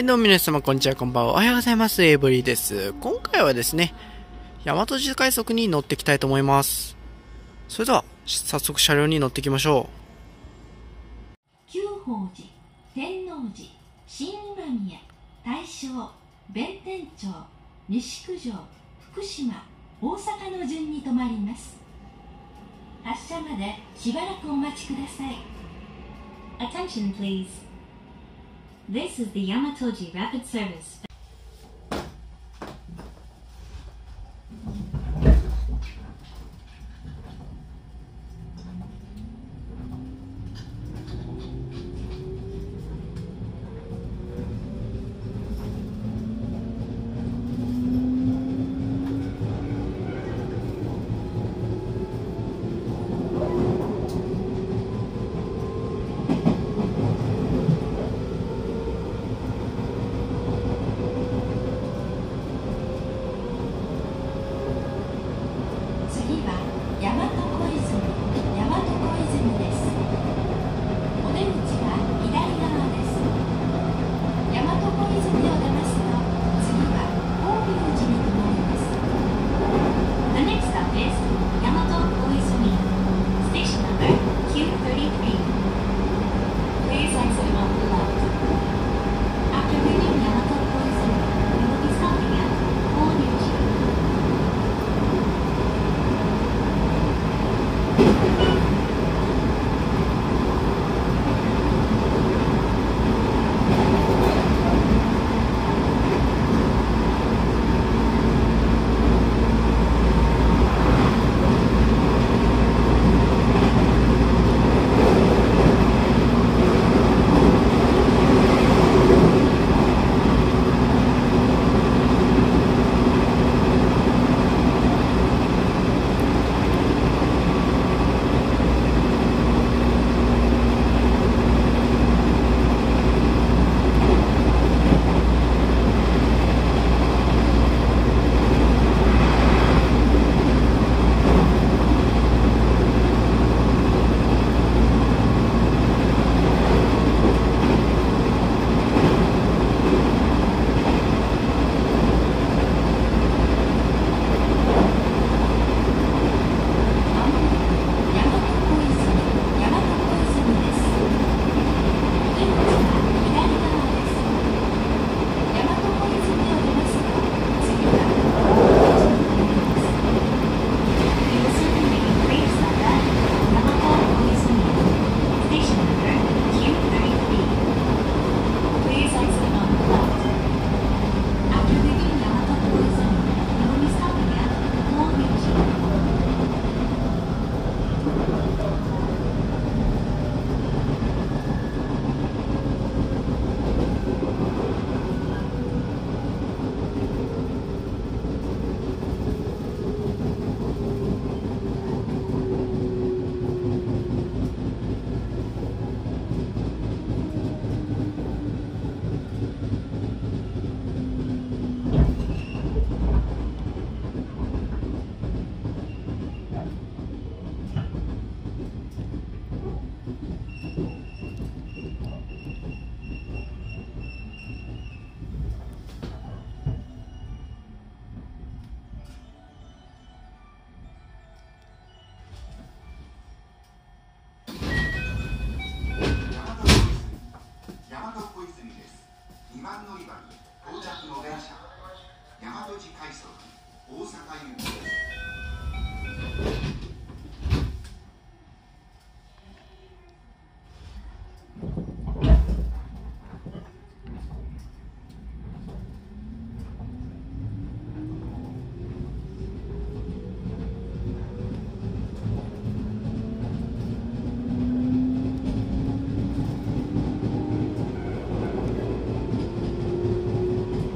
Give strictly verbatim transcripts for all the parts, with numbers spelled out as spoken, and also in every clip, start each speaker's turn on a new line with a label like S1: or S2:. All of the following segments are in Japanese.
S1: どうも皆様こんにちは、こんばんは。おはようございます。エイブリーです。今回はですね、大和路快速に乗っていきたいと思います。それでは、早速車両に乗っていきましょ
S2: う。久宝寺、天王寺、新今宮、大正、弁天町、西九条、福島、大阪の順に停まります。発車までしばらくお待ちください。Attention please. This is the Yamatoji Rapid Service.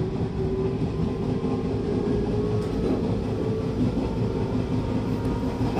S1: う。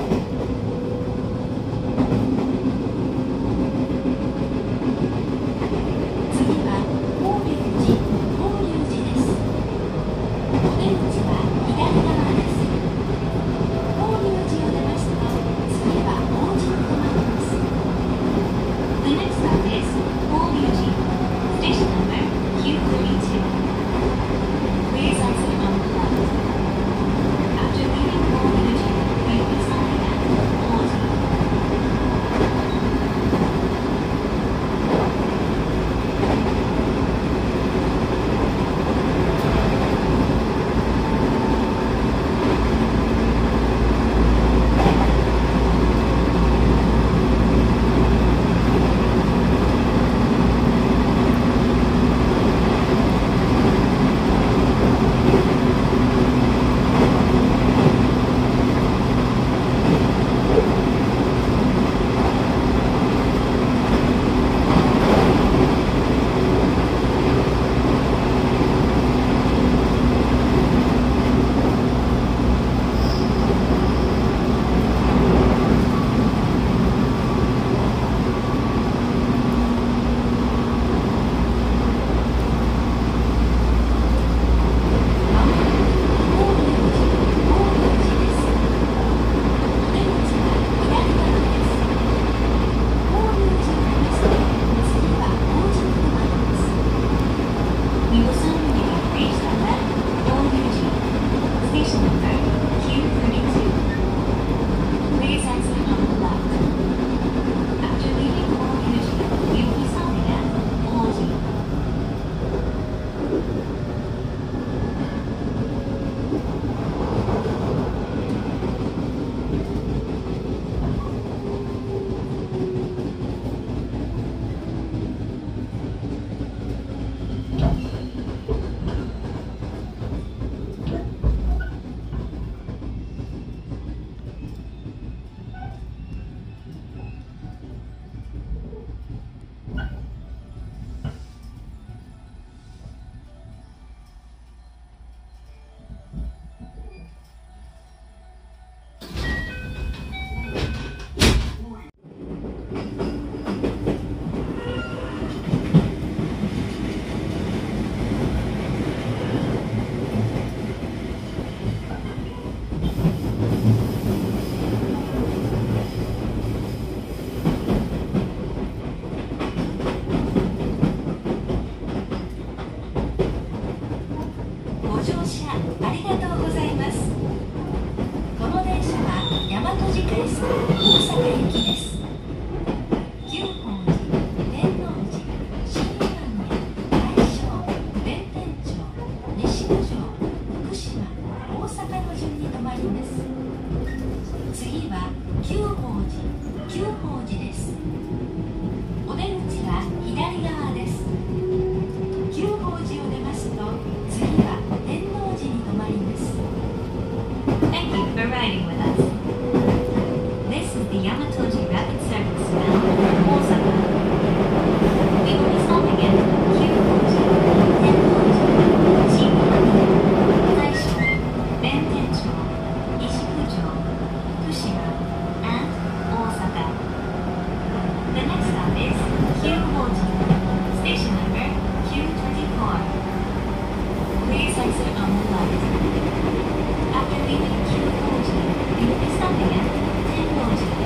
S2: 大阪行きです。久宝寺、天王寺、新宮、大正、弁天町、西九条、福島、大阪の順に止まります。次は久宝寺、久宝寺です。お出口は左側です。久宝寺を出ますと次は天王寺に止まります。 Thank you for riding with us. This is the Yamatoji Rapid Service bound for Osaka. We will be stopping at Kyuhoji, Tennoji, Shinmamiya, Taisho, Bentencho, Ishikujo, Fukushima, and Osaka. The next stop is Kyuhoji, station number Q twenty-four. Please exit on the left. After leaving Kyuhoji, we will be stopping at Tennoji.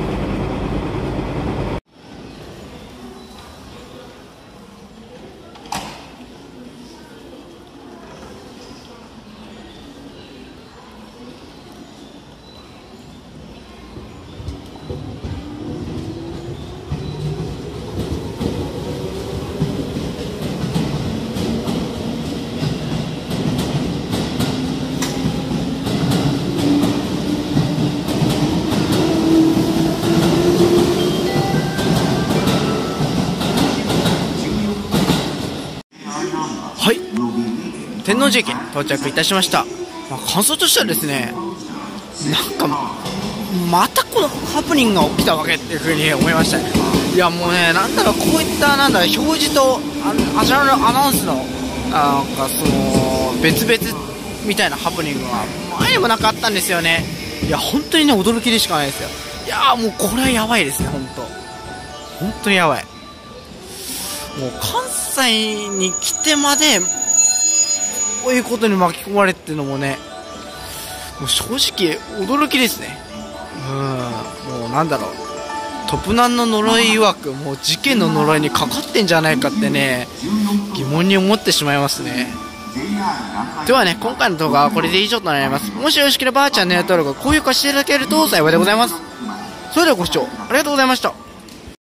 S1: はい、天王寺駅到着いたしました。まあ、感想としてはですね、なんかまたこのハプニングが起きたわけっていう風に思いましたね。いやもうね、なんだろう、こういったなんだろう表示とあちらのアナウンスのなんかその別々みたいなハプニングが前にもなんかあったんですよね。いや本当にね、驚きでしかないですよ。いやもうこれはやばいですね、本当本当にやばい。もう関西に来てまでこういうことに巻き込まれっていうのもね、もう正直驚きですね。うん、もうなんだろう、トップナンの呪い曰くもう事件の呪いにかかってんじゃないかってね、疑問に思ってしまいますね。ではね、今回の動画はこれで以上となります。もしよろしければチャンネル登録、高評価していただけると幸いでございます。それではご視聴ありがとうございました。